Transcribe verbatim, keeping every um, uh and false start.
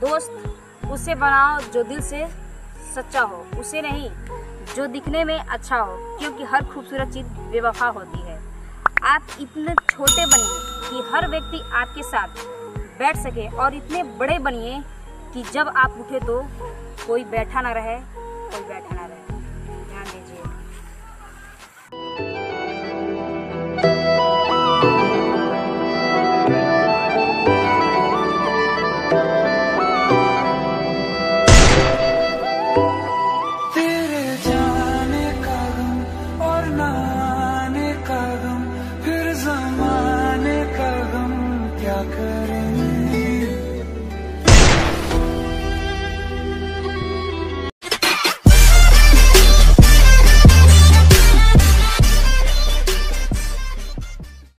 दोस्त उसे बनाओ जो दिल से सच्चा हो, उसे नहीं जो दिखने में अच्छा हो, क्योंकि हर खूबसूरत चीज़ बेवफा होती है। आप इतने छोटे बनिए कि हर व्यक्ति आपके साथ बैठ सके, और इतने बड़े बनिए कि जब आप उठे तो कोई बैठा ना रहे, कोई बैठा ना रहे।